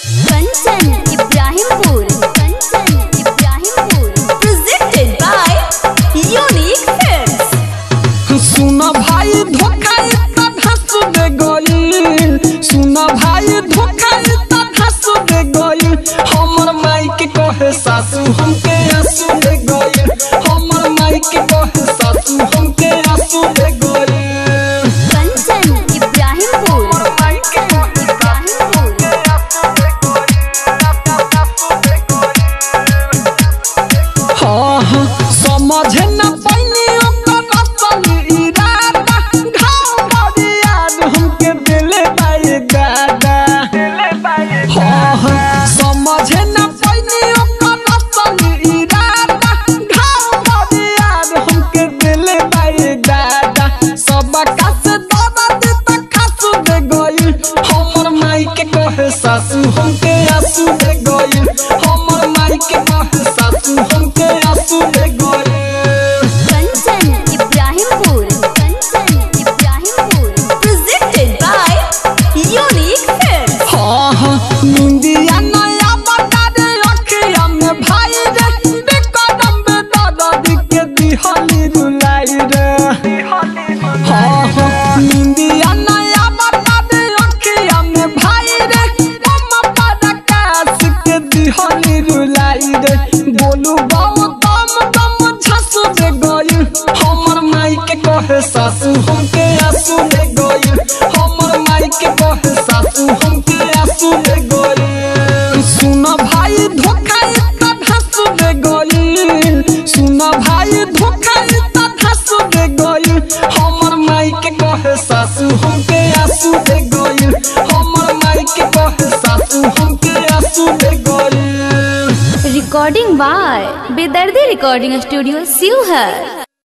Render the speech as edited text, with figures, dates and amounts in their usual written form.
Kanchan Ibrahimpur presented by unique films. सुना भाई धोखा इतना धस दे गइल, सुना भाई धोखा इतना धस दे गइल। हमर माई के कहे सासू हमके आंसू दे गइल, हमर माई के कहे सासू हमके आंसू दे गइल। कंचन इब्राहिमपुर हाँ समझे न पैनी ओकर असली इरादा, घाव बड़ी याद हमके दिले बाई दादा। हाँ समझे न पैनी ओकर असली इरादा, घाव बड़ी याद हमके दिले बाई दादा। सब कास दर्द तक खासू दे गइल, हमर माई के कहे सासू हमके आंसू दे गइल, हमर माई के कहे सासू हमके आंसू दे गइल। Kanchan Ibrahimpur presented by unique films. हाँ निंदिया नया बता दे अखिया में भाई रे, बेकदम बेदर्द के दिहली रुलाई रे। हाँ निंदिया नया बता दे अखिया में भाई रे, मम्मा पादा कास के दिहली रुलाई रे। बोलू बाऊ दम दम झसू दे गइल, हमर माई के कहे सासू हमके आंसू दे गइल, हमर माई के कहे सासू हमके आंसू दे गइल। सुना भाई धोखा इतना धस दे गइल, सुना भाई धोखा इतना धस दे गइल। हमर माई के कहे सासू हमके आंसू दे गइल, हमर माई के कहे सासू हमके आंसू दे गइल। Recording by Bedardi recording studio Sheohar.